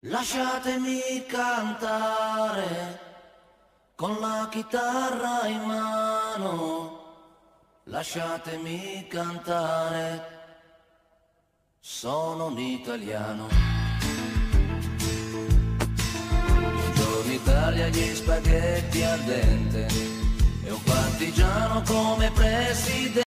Lasciatemi cantare con la chitarra in mano, lasciatemi cantare, sono un italiano. Buongiorno Italia, gli spaghetti al dente e un partigiano come presidente.